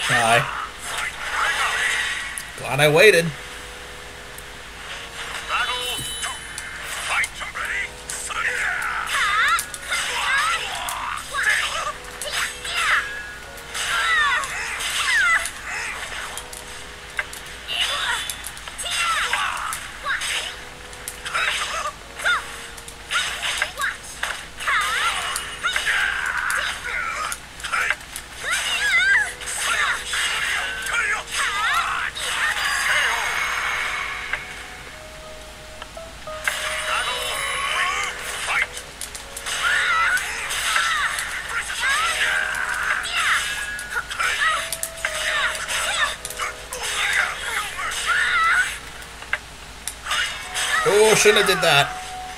Die. Glad I waited. Oh, shouldn't have did that.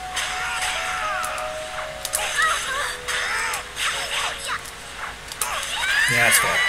Yeah, that's fair.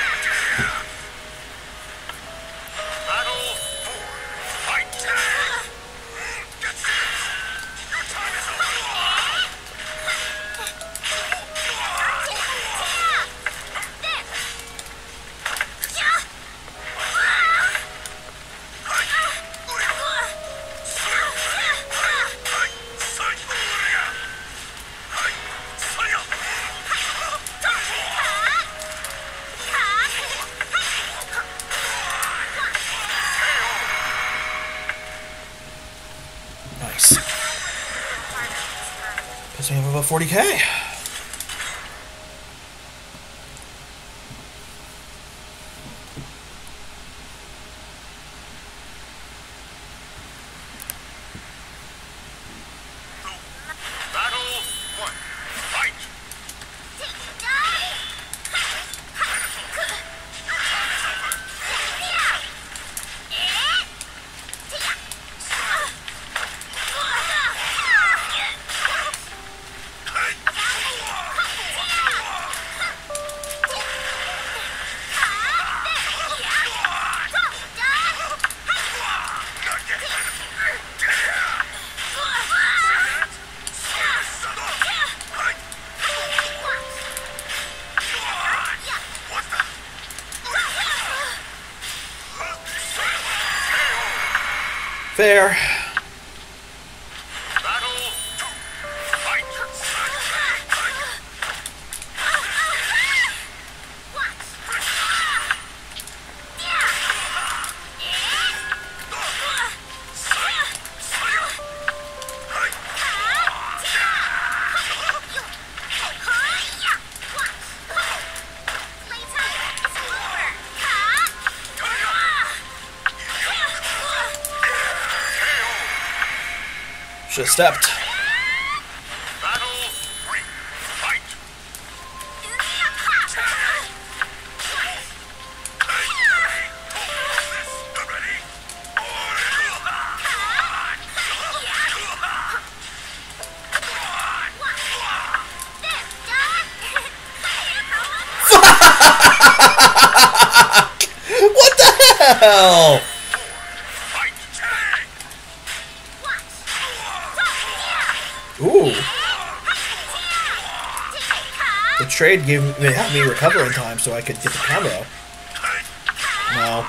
Nice. Puts me up about 40k. Fair. Should have stepped. What the hell? Ooh. The trade had me recover in time so I could get the combo. No.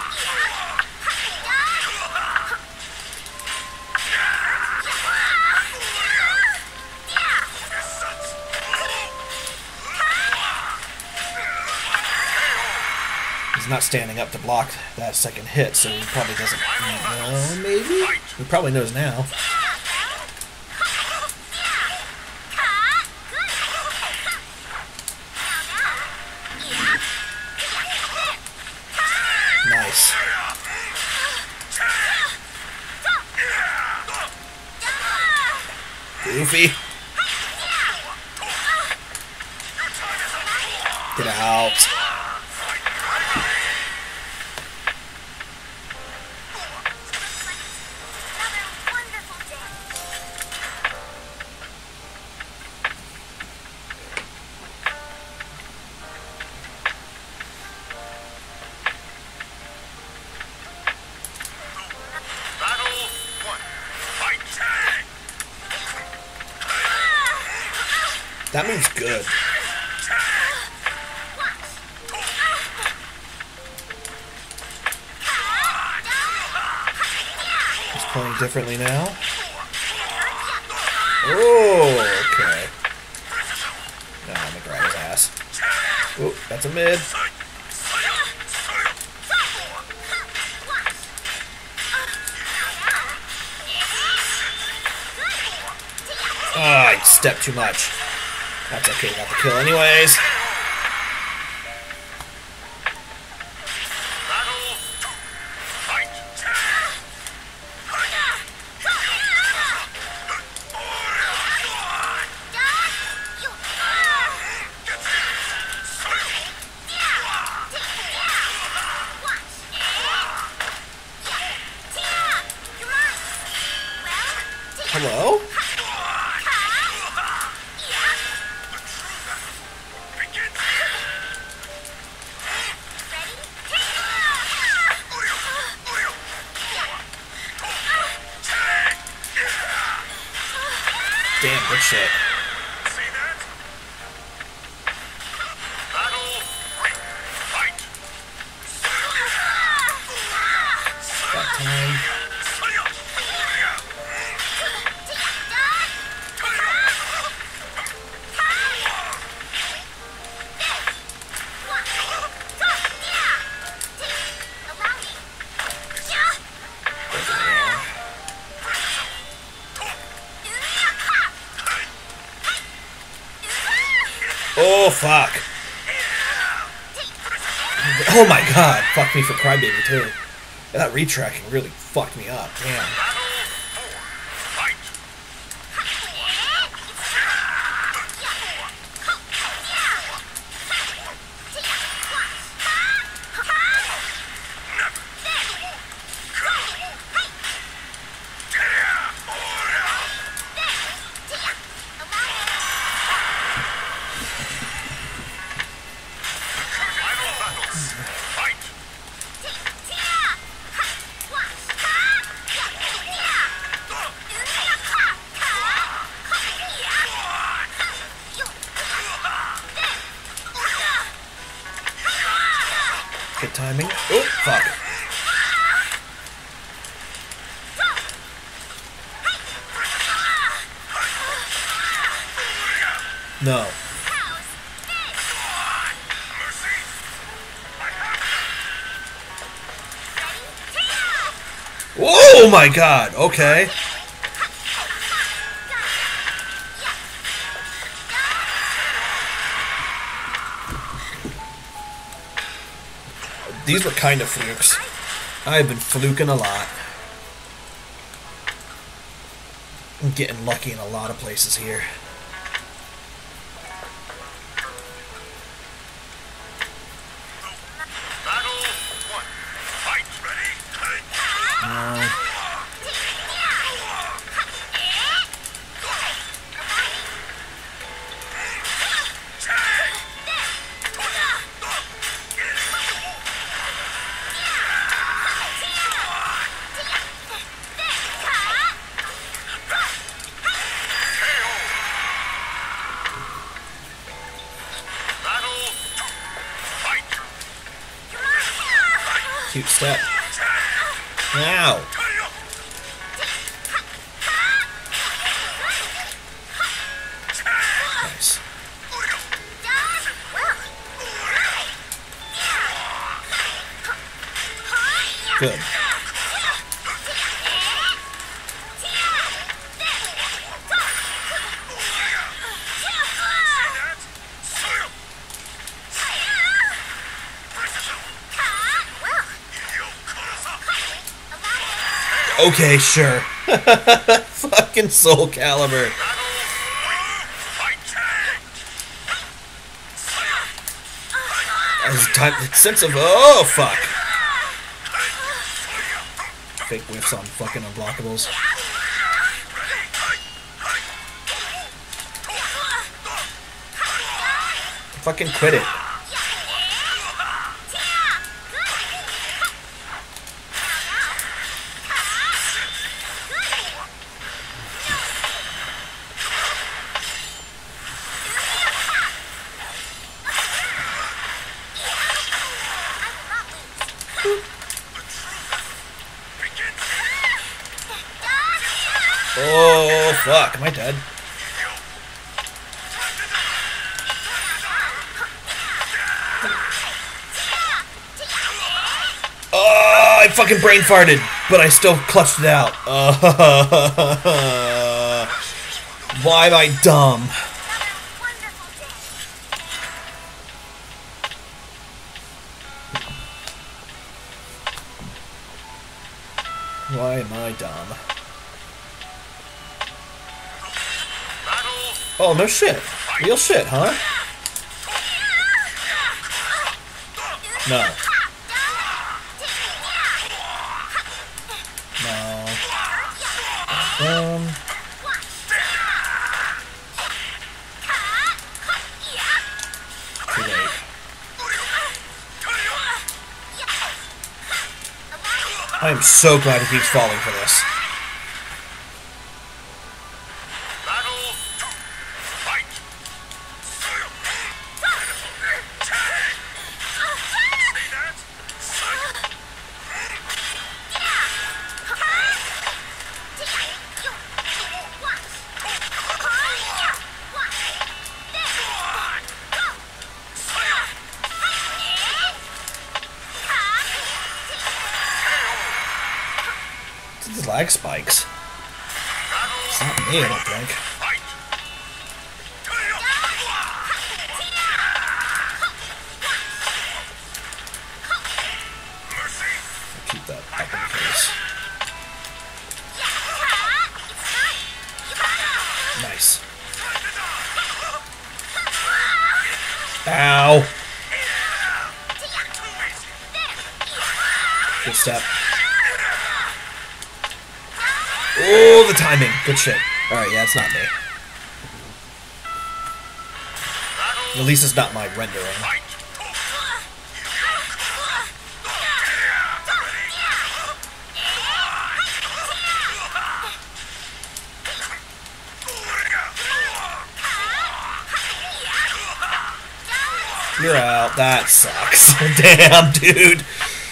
He's not standing up to block that second hit, so he probably doesn't know, maybe? He probably knows now. Nice. Goofy. Get out. That move's good. playing differently now. Oh, okay. No, I'm gonna grab his ass. Oh, that's a mid. Ah, I stepped too much. That's okay, got the kill anyways. Hello? Damn, good shit. That time. Oh, fuck. Oh my god. Fuck me for Crybaby, too. That retracking really fucked me up. Damn. Good timing. Oh, fuck. No. Oh my god, okay. These were kind of flukes. I've been fluking a lot. I'm getting lucky in a lot of places here. Cute step. Ow! Nice. Good. Okay, sure. Fucking Soul Calibur. Sense of oh fuck. Fake whiffs on fucking unblockables. Fucking quit it. Oh, fuck. Am I dead? Oh, I fucking brain farted, but I still clutched it out. Why am I dumb? Why am I dumb? Oh, no shit. Real shit, huh? No. No. Too late. I am so glad he keeps falling for this. These lag spikes. It's not me, I don't think. I'll keep that up in case. Nice. Ow! Good step. Oh, the timing. Good shit. Alright, yeah, it's not me. At least it's not my rendering. You're out. That sucks. Damn, dude.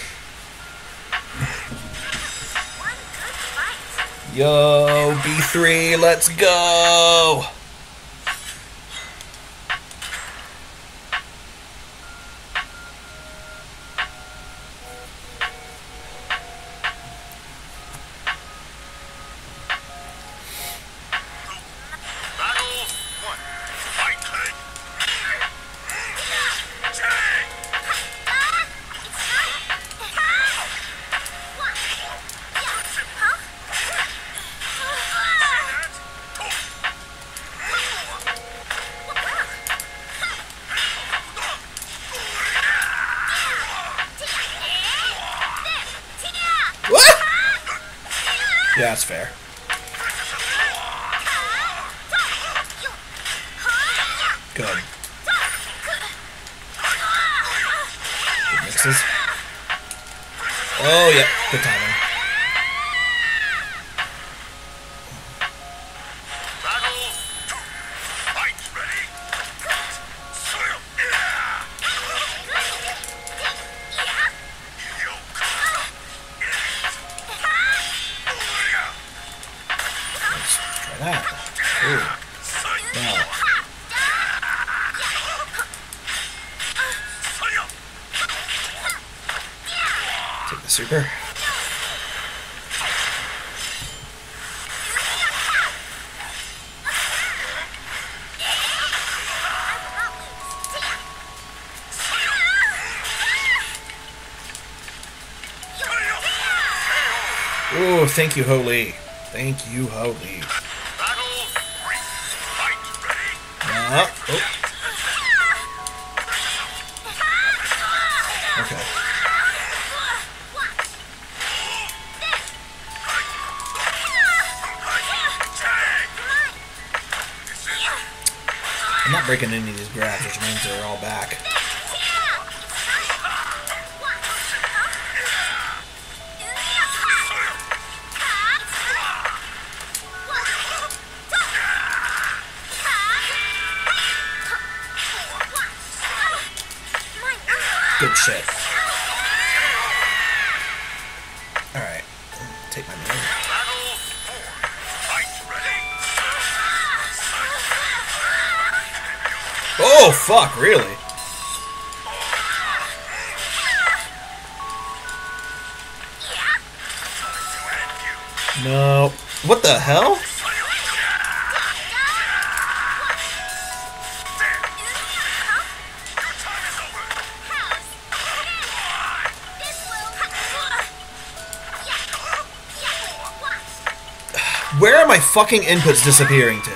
Yo, B3, let's go! Yeah, that's fair. Good. Good mixes. Oh, yeah. Good timing. Take the super. Oh, thank you, Holy. Thank you, Holy. Oh. Okay. I'm not breaking any of these grabs, which means they're all back. Good shit. Alright. Take my name. Oh, fuck, really? No. What the hell? Where are my fucking inputs disappearing to?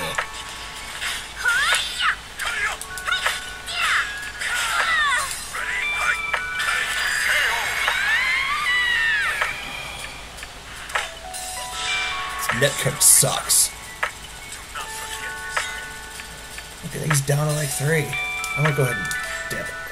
This netcode sucks. Okay, he's down to like 3. I'm gonna go ahead and dip.